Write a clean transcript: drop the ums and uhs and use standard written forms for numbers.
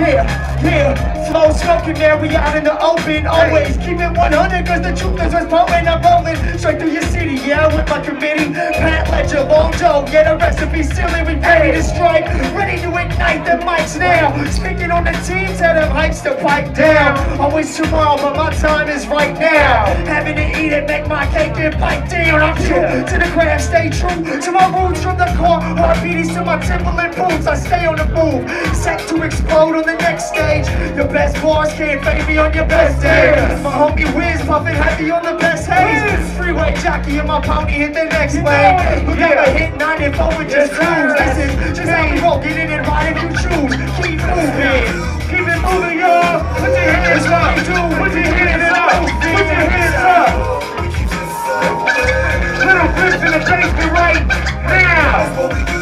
Yeah, flow smoking there, we out in the open. Always keep it 100, cause the truth is what's potent. I'm rolling straight through your city, yeah, with my committee. Pat Ledger, Long Joe, yeah, the recipe sealing, we ready to strike. Ready to ignite the mics now. Speaking on the teams, tell them hypes to pipe down. Always tomorrow, but my time is right now. Having to eat it, make my cake and pipe down. I'm true to the craft, stay true to my roots from the core. Heartbeat to my Timberland boots, I stay on the move. Set to explode on the next stage. Your best bars can't fade me on your best day. My homie Wiz puffin' heavy on the best haze. Freeway jockey and my pony hit the next lane. Who never hit 94 with just cruise. This is just how we roll, get in and ride if you choose. Keep moving, keep it moving, y'all. Put your hands up, put your hands up, put your hands up. Little fish in the basement right now.